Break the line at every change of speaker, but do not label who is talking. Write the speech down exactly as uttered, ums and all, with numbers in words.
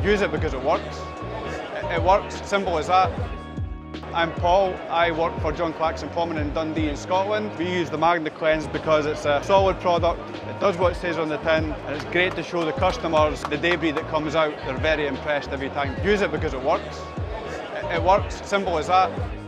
Use it because it works. It works, simple as that. I'm Paul, I work for John Clarkson Plumbing in Dundee in Scotland. We use the MagnaCleanse because it's a solid product, it does what it says on the tin, and it's great to show the customers the debris that comes out. They're very impressed every time. Use it because it works. It works, simple as that.